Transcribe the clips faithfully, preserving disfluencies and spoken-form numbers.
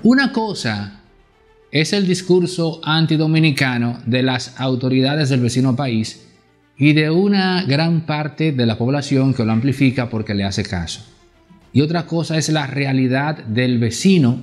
Una cosa es el discurso antidominicano de las autoridades del vecino país y de una gran parte de la población que lo amplifica porque le hace caso. Y otra cosa es la realidad del vecino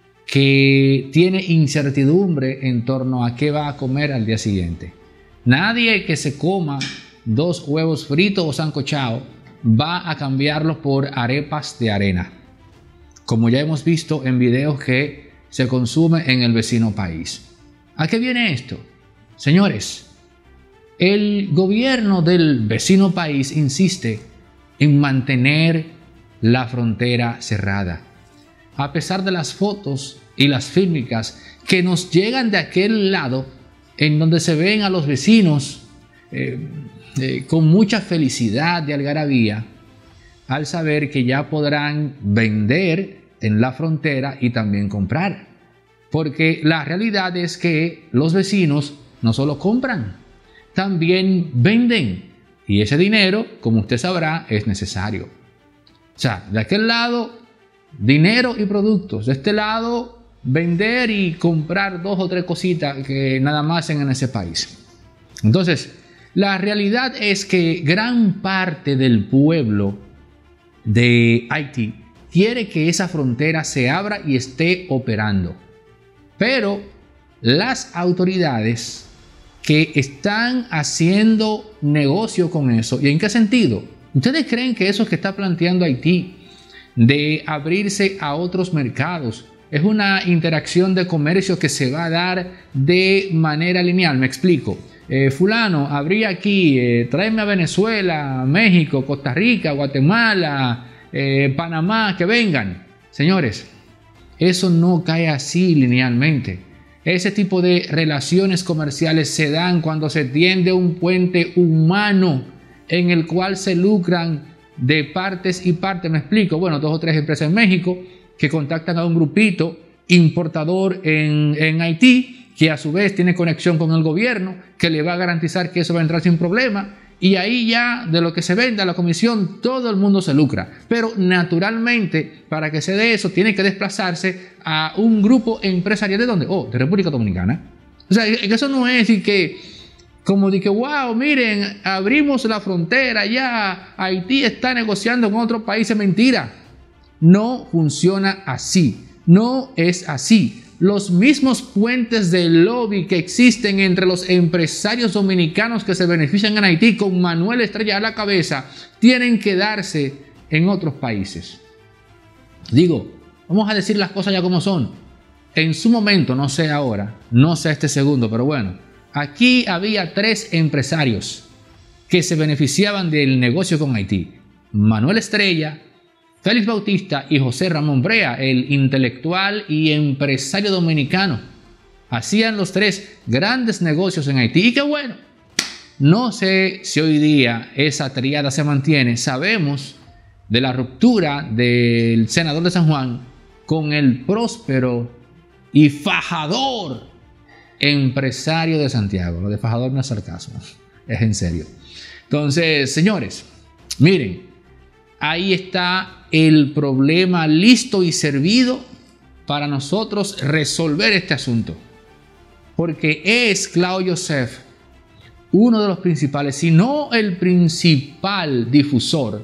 que tiene incertidumbre en torno a qué va a comer al día siguiente. Nadie que se coma dos huevos fritos o sancochados va a cambiarlos por arepas de arena, como ya hemos visto en videos que se consume en el vecino país. ¿A qué viene esto? Señores, el gobierno del vecino país insiste en mantener la frontera cerrada. A pesar de las fotos y las fílmicas que nos llegan de aquel lado, en donde se ven a los vecinos eh, eh, con mucha felicidad y algarabía, al saber que ya podrán vender en la frontera y también comprar. Porque la realidad es que los vecinos no solo compran, también venden. Y ese dinero, como usted sabrá, es necesario. O sea, de aquel lado, dinero y productos. De este lado, vender y comprar dos o tres cositas que nada más hacen en ese país. Entonces, la realidad es que gran parte del pueblo de Haití quiere que esa frontera se abra y esté operando. Pero las autoridades que están haciendo negocio con eso, ¿y en qué sentido? ¿Ustedes creen que eso que está planteando Haití de abrirse a otros mercados es una interacción de comercio que se va a dar de manera lineal? Me explico. Eh, fulano, abrí aquí, eh, tráeme a Venezuela, México, Costa Rica, Guatemala, eh, Panamá, que vengan. Señores, eso no cae así linealmente. Ese tipo de relaciones comerciales se dan cuando se tiende un puente humano en el cual se lucran de partes y partes. Me explico. Bueno, dos o tres empresas en México que contactan a un grupito importador en, en Haití, que a su vez tiene conexión con el gobierno, que le va a garantizar que eso va a entrar sin problema. Y ahí ya de lo que se venda la comisión, todo el mundo se lucra. Pero naturalmente, para que se dé eso, tiene que desplazarse a un grupo empresarial de ¿dónde? Oh, de República Dominicana. O sea, eso no es decir que, como de que, wow, miren, abrimos la frontera, ya Haití está negociando con otros países. Mentira. No funciona así. No es así. Los mismos puentes de lobby que existen entre los empresarios dominicanos que se benefician en Haití con Manuel Estrella a la cabeza tienen que darse en otros países. Digo, vamos a decir las cosas ya como son. En su momento, no sé ahora, no sé este segundo, pero bueno, aquí había tres empresarios que se beneficiaban del negocio con Haití. Manuel Estrella, Félix Bautista y José Ramón Brea, el intelectual y empresario dominicano. Hacían los tres grandes negocios en Haití. Y qué bueno. No sé si hoy día esa triada se mantiene. Sabemos de la ruptura del senador de San Juan con el próspero y fajador empresario de Santiago. Lo de fajador no es sarcasmo, es en serio. Entonces, señores, miren, ahí está el problema listo y servido para nosotros resolver este asunto. Porque es Claude Joseph uno de los principales, si no el principal difusor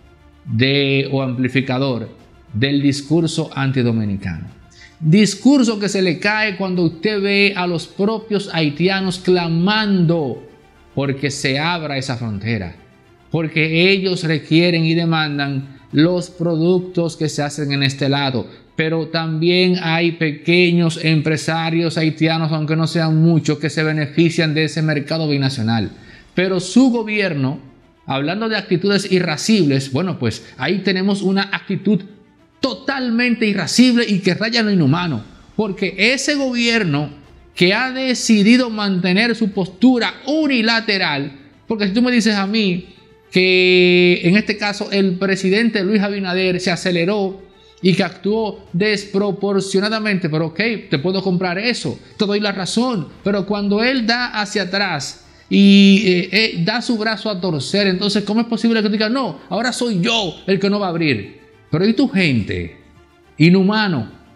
de, o amplificador del discurso antidominicano. Discurso que se le cae cuando usted ve a los propios haitianos clamando porque se abra esa frontera. Porque ellos requieren y demandan los productos que se hacen en este lado. Pero también hay pequeños empresarios haitianos, aunque no sean muchos, que se benefician de ese mercado binacional. Pero su gobierno, hablando de actitudes irascibles, bueno, pues ahí tenemos una actitud totalmente irascible y que raya en lo inhumano. Porque ese gobierno que ha decidido mantener su postura unilateral, porque si tú me dices a mí que en este caso el presidente Luis Abinader se aceleró y que actuó desproporcionadamente, pero ok, te puedo comprar eso, te doy la razón, pero cuando él da hacia atrás y eh, eh, da su brazo a torcer, entonces ¿cómo es posible que tú digas, no, ahora soy yo el que no va a abrir? Pero ¿y tu gente? Inhumano.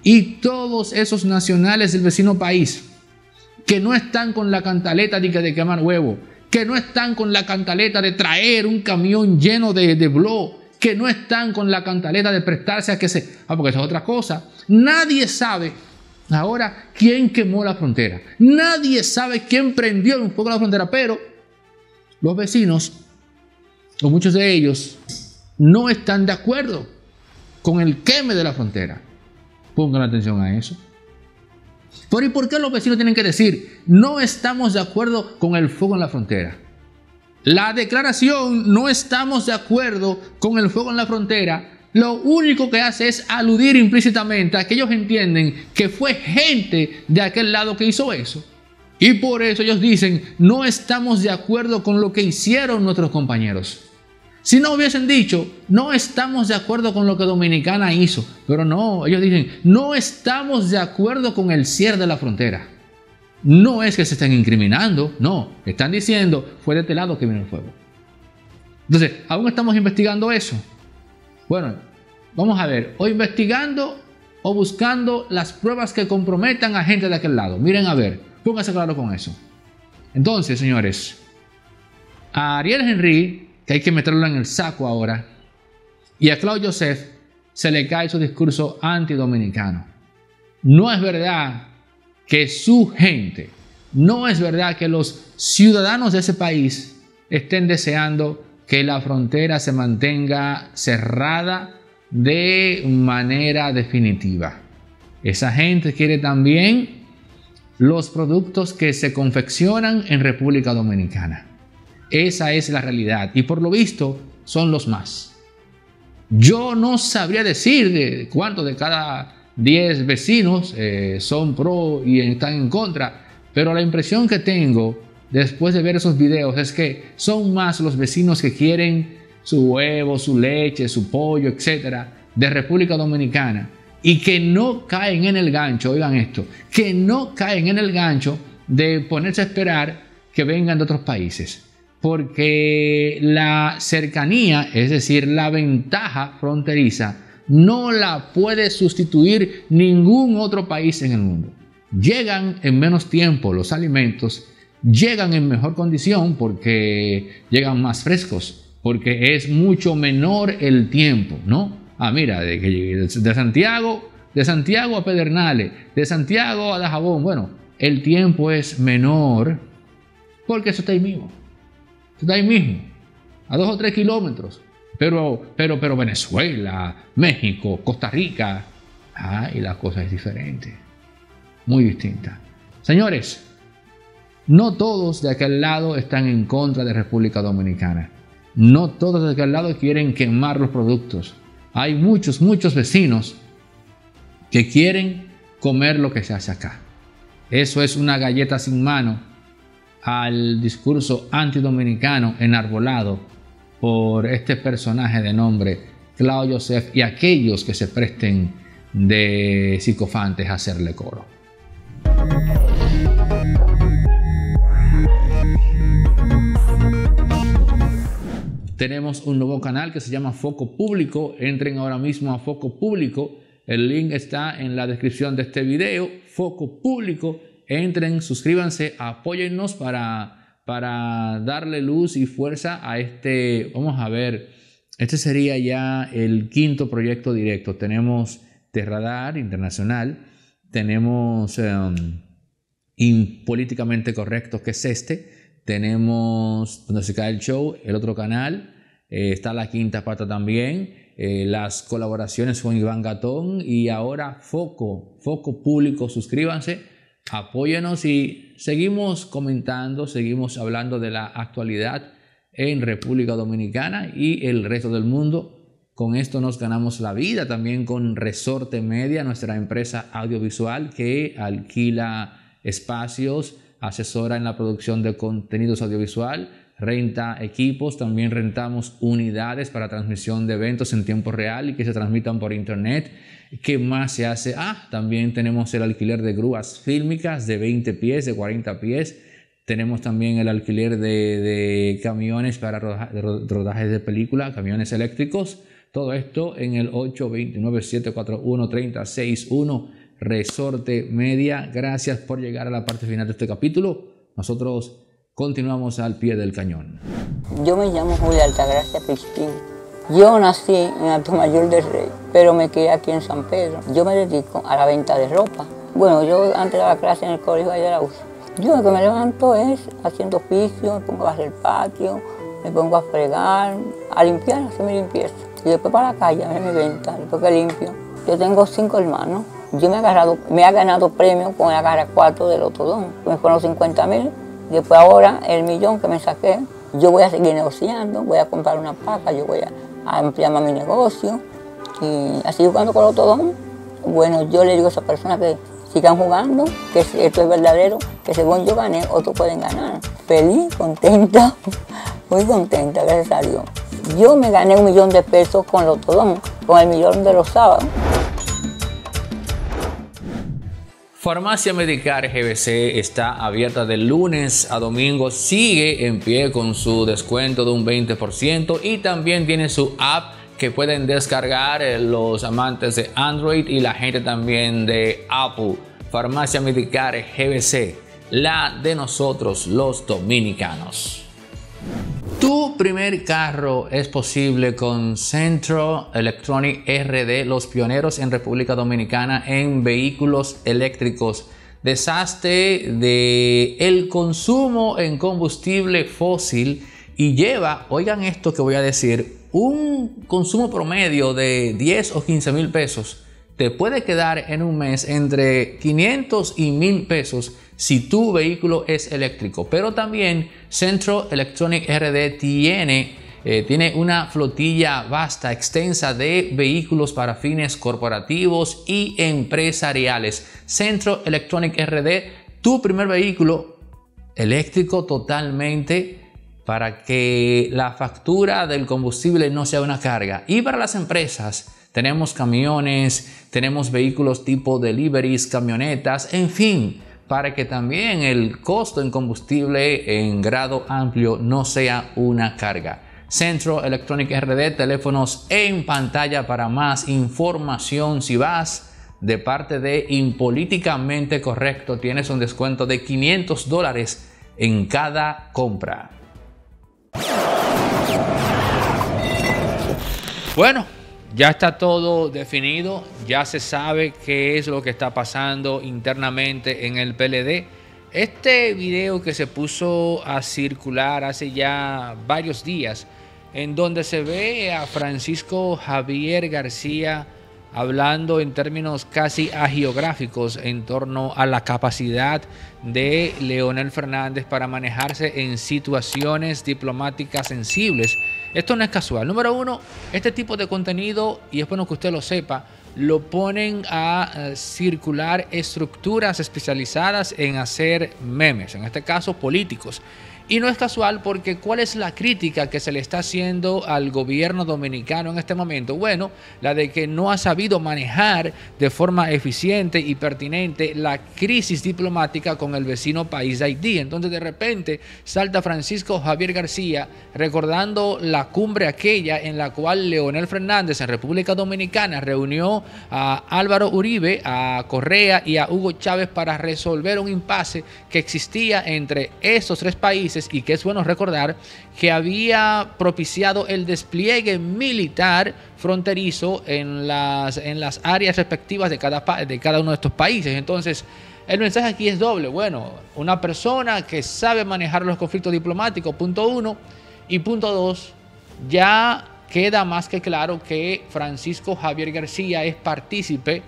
Y todos esos nacionales del vecino país que no están con la cantaleta de, de quemar huevo, que no están con la cantaleta de traer un camión lleno de, de blo, que no están con la cantaleta de prestarse a que se... Ah, porque eso es otra cosa. Nadie sabe ahora quién quemó la frontera. Nadie sabe quién prendió un fuego a la frontera, pero los vecinos, o muchos de ellos, no están de acuerdo con el queme de la frontera. Pongan atención a eso. Pero ¿y por qué los vecinos tienen que decir no estamos de acuerdo con el fuego en la frontera? La declaración no estamos de acuerdo con el fuego en la frontera lo único que hace es aludir implícitamente a que ellos entienden que fue gente de aquel lado que hizo eso. Y por eso ellos dicen no estamos de acuerdo con lo que hicieron nuestros compañeros. Si no hubiesen dicho, no estamos de acuerdo con lo que Dominicana hizo, pero no, ellos dicen, no estamos de acuerdo con el cierre de la frontera. No es que se estén incriminando, no, están diciendo, fue de este lado que vino el fuego. Entonces, ¿aún estamos investigando eso? Bueno, vamos a ver, o investigando o buscando las pruebas que comprometan a gente de aquel lado. Miren a ver, pónganse claro con eso. Entonces, señores, a Ariel Henry, que hay que meterlo en el saco ahora, y a Claude Joseph se le cae su discurso antidominicano. No es verdad que su gente, no es verdad que los ciudadanos de ese país estén deseando que la frontera se mantenga cerrada de manera definitiva. Esa gente quiere también los productos que se confeccionan en República Dominicana. Esa es la realidad y por lo visto son los más. Yo no sabría decir de cuántos de cada diez vecinos eh, son pro y están en contra, pero la impresión que tengo después de ver esos videos es que son más los vecinos que quieren su huevo, su leche, su pollo, etcétera, de República Dominicana y que no caen en el gancho, oigan esto, que no caen en el gancho de ponerse a esperar que vengan de otros países. Porque la cercanía, es decir, la ventaja fronteriza, no la puede sustituir ningún otro país en el mundo. Llegan en menos tiempo los alimentos, llegan en mejor condición porque llegan más frescos, porque es mucho menor el tiempo, ¿no? Ah, mira, de, de Santiago, de Santiago a Pedernales, de Santiago a Dajabón, bueno, el tiempo es menor porque eso está ahí mismo. Está ahí mismo, a dos o tres kilómetros. Pero, pero, pero Venezuela, México, Costa Rica, ah, y la cosa es diferente, muy distinta. Señores, no todos de aquel lado están en contra de República Dominicana. No todos de aquel lado quieren quemar los productos. Hay muchos, muchos vecinos que quieren comer lo que se hace acá. Eso es una galleta sin mano al discurso antidominicano enarbolado por este personaje de nombre Claude Joseph y aquellos que se presten de psicofantes a hacerle coro. Tenemos un nuevo canal que se llama Foco Público. Entren ahora mismo a Foco Público. El link está en la descripción de este video. Foco Público. Entren, suscríbanse, apóyennos para, para darle luz y fuerza a este, vamos a ver, este sería ya el quinto proyecto directo. Tenemos Terradar Internacional, tenemos um, Políticamente Correcto, que es este, tenemos Donde se cae el show, el otro canal, eh, está La Quinta Pata también, eh, las colaboraciones con Iván Gatón y ahora Foco, Foco Público, suscríbanse. Apóyenos y seguimos comentando, seguimos hablando de la actualidad en República Dominicana y el resto del mundo. Con esto nos ganamos la vida también con Resorte Media, nuestra empresa audiovisual que alquila espacios, asesora en la producción de contenidos audiovisual, renta equipos, también rentamos unidades para transmisión de eventos en tiempo real y que se transmitan por internet. ¿Qué más se hace? Ah, también tenemos el alquiler de grúas fílmicas de veinte pies, de cuarenta pies. Tenemos también el alquiler de, de camiones para rodajes de película, camiones eléctricos. Todo esto en el ocho dos nueve, siete cuatro uno, tres cero seis uno, Resorte Media. Gracias por llegar a la parte final de este capítulo. Nosotros continuamos al pie del cañón. Yo me llamo Julia Altagracia Pistín. Yo nací en Atomayor del Rey, pero me crié aquí en San Pedro. Yo me dedico a la venta de ropa. Bueno, yo antes daba clase en el colegio de la U C A. Yo lo que me levanto es haciendo oficio, me pongo a hacer el patio, me pongo a fregar, a limpiar, a hacer mi limpieza. Y después para la calle, a ver mi venta, después que limpio. Yo tengo cinco hermanos. Yo me he, agarrado, me he ganado premios con el agarra cuatro del Otodón. Me fueron cincuenta mil. Después ahora el millón que me saqué, yo voy a seguir negociando, voy a comprar una paca, yo voy a, a ampliar más mi negocio. Y así jugando con el Otodón. Bueno, yo le digo a esas personas que sigan jugando, que esto es verdadero, que según yo gané, otros pueden ganar. Feliz, contenta, muy contenta, gracias a Dios. Yo me gané un millón de pesos con el Otodón, con el millón de los sábados. Farmacia Medicare G B C está abierta de lunes a domingo, sigue en pie con su descuento de un veinte por ciento y también tiene su app que pueden descargar los amantes de Android y la gente también de Apple. Farmacia Medicare G B C, la de nosotros los dominicanos. Tu primer carro es posible con Centro Electronic R D, los pioneros en República Dominicana en vehículos eléctricos. Deshazte de el consumo en combustible fósil y lleva, oigan esto que voy a decir, un consumo promedio de diez o quince mil pesos. Te puede quedar en un mes entre quinientos y mil pesos si tu vehículo es eléctrico. Pero también Centro Electronic R D tiene, eh, tiene una flotilla vasta, extensa de vehículos para fines corporativos y empresariales. Centro Electronic R D, tu primer vehículo eléctrico totalmente, para que la factura del combustible no sea una carga. Y para las empresas, tenemos camiones, tenemos vehículos tipo deliveries, camionetas, en fin, para que también el costo en combustible en grado amplio no sea una carga. Centro Electronic R D, teléfonos en pantalla para más información. Si vas de parte de Impolíticamente Correcto, tienes un descuento de quinientos dólares en cada compra. Bueno, ya está todo definido, ya se sabe qué es lo que está pasando internamente en el P L D. Este video que se puso a circular hace ya varios días, en donde se ve a Francisco Javier García hablando en términos casi agiográficos en torno a la capacidad de Leonel Fernández para manejarse en situaciones diplomáticas sensibles. Esto no es casual. Número uno, este tipo de contenido, y es bueno que usted lo sepa, lo ponen a uh, circular estructuras especializadas en hacer memes, en este caso políticos. Y no es casual porque ¿cuál es la crítica que se le está haciendo al gobierno dominicano en este momento? Bueno, la de que no ha sabido manejar de forma eficiente y pertinente la crisis diplomática con el vecino país de Haití. Entonces de repente salta Francisco Javier García recordando la cumbre aquella en la cual Leonel Fernández en República Dominicana reunió a Álvaro Uribe, a Correa y a Hugo Chávez para resolver un impasse que existía entre estos tres países, y que es bueno recordar que había propiciado el despliegue militar fronterizo en las, en las áreas respectivas de cada, de cada uno de estos países. Entonces, el mensaje aquí es doble. Bueno, una persona que sabe manejar los conflictos diplomáticos, punto uno, y punto dos, ya queda más que claro que Francisco Javier García es partícipe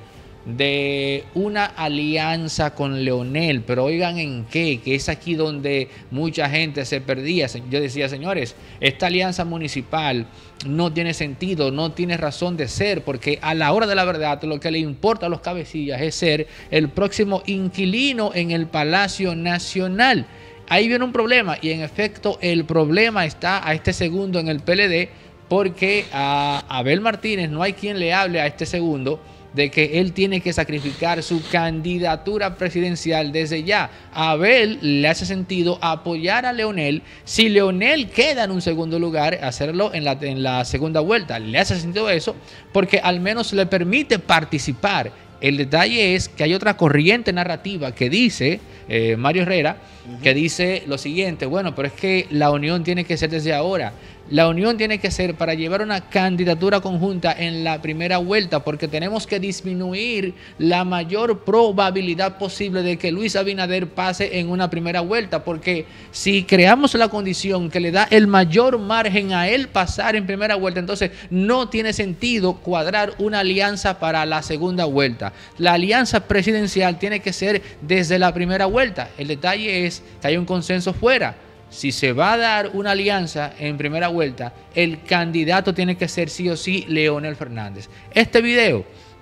de una alianza con Leonel, pero oigan en qué, que es aquí donde mucha gente se perdía. Yo decía, señores, esta alianza municipal no tiene sentido, no tiene razón de ser, porque a la hora de la verdad lo que le importa a los cabecillas es ser el próximo inquilino en el Palacio Nacional. Ahí viene un problema, y en efecto el problema está a este segundo en el P L D, porque a Abel Martínez no hay quien le hable a este segundo de que él tiene que sacrificar su candidatura presidencial desde ya. A Abel le hace sentido apoyar a Leonel. Si Leonel queda en un segundo lugar, hacerlo en la, en la segunda vuelta. Le hace sentido eso porque al menos le permite participar. El detalle es que hay otra corriente narrativa que dice, eh, Mario Herrera, uh-huh. que dice lo siguiente: bueno, pero es que la unión tiene que ser desde ahora. La unión tiene que ser para llevar una candidatura conjunta en la primera vuelta, porque tenemos que disminuir la mayor probabilidad posible de que Luis Abinader pase en una primera vuelta, porque si creamos la condición que le da el mayor margen a él pasar en primera vuelta, entonces no tiene sentido cuadrar una alianza para la segunda vuelta. La alianza presidencial tiene que ser desde la primera vuelta. El detalle es que hay un consenso fuera. Si se va a dar una alianza en primera vuelta, el candidato tiene que ser sí o sí Leonel Fernández. Este video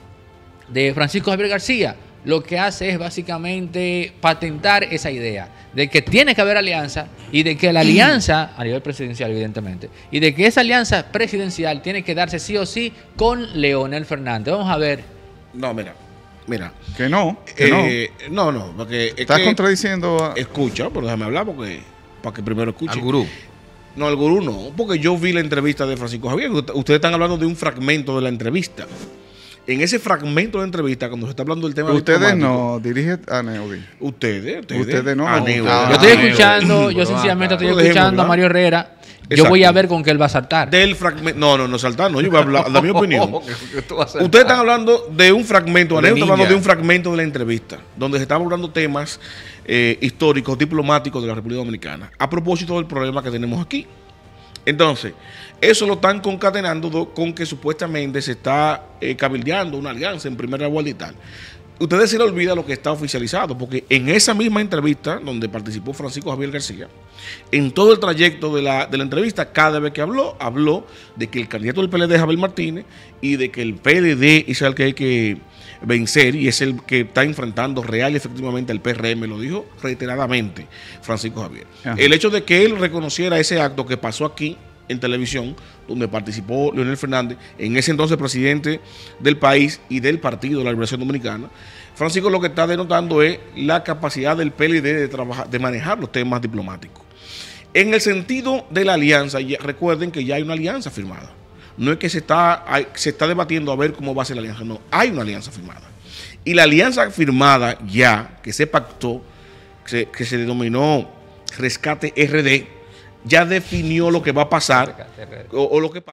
de Francisco Javier García lo que hace es básicamente patentar esa idea de que tiene que haber alianza y de que la alianza, a nivel presidencial evidentemente, y de que esa alianza presidencial tiene que darse sí o sí con Leonel Fernández. Vamos a ver. No, mira. Mira. Que no. Que eh, no. no, no. Porque estás contradiciendo. A... Escucha, pero déjame hablar porque... para que primero escuchen. Al gurú. No, al gurú no, porque yo vi la entrevista de Francisco Javier. Ustedes están hablando de un fragmento de la entrevista. En ese fragmento de entrevista, cuando se está hablando del tema... Ustedes no, dirige a Neudi. Ustedes, ustedes. Ustedes no. A Neudi. Ah, yo estoy escuchando, yo sencillamente estoy escuchando a Mario Herrera. Yo Exacto. voy a ver con qué él va a saltar. Del fragmento. No, no, no saltar, no. Yo voy a hablar de mi opinión. Ustedes están hablando de un fragmento, Aneo está hablando de un fragmento de la entrevista, donde se están hablando temas eh, históricos, diplomáticos de la República Dominicana, a propósito del problema que tenemos aquí. Entonces, eso lo están concatenando con que supuestamente se está eh, cabildeando una alianza en primera vuelta y tal. Ustedes se les olvida lo que está oficializado, porque en esa misma entrevista donde participó Francisco Javier García, en todo el trayecto de la, de la entrevista, cada vez que habló, habló de que el candidato del P L D es Abel Martínez y de que el P L D es el que hay que vencer y es el que está enfrentando real y efectivamente al P R M, lo dijo reiteradamente Francisco Javier. Ajá. El hecho de que él reconociera ese acto que pasó aquí en televisión, donde participó Leonel Fernández, en ese entonces presidente del país y del Partido de la Liberación Dominicana, Francisco lo que está denotando es la capacidad del P L D de, trabajar, de manejar los temas diplomáticos. En el sentido de la alianza, ya, recuerden que ya hay una alianza firmada. No es que se está, hay, se está debatiendo a ver cómo va a ser la alianza, no, hay una alianza firmada. Y la alianza firmada ya, que se pactó, que se, que se denominó Rescate R D, ya definió lo que va a pasar o, o lo que pasa.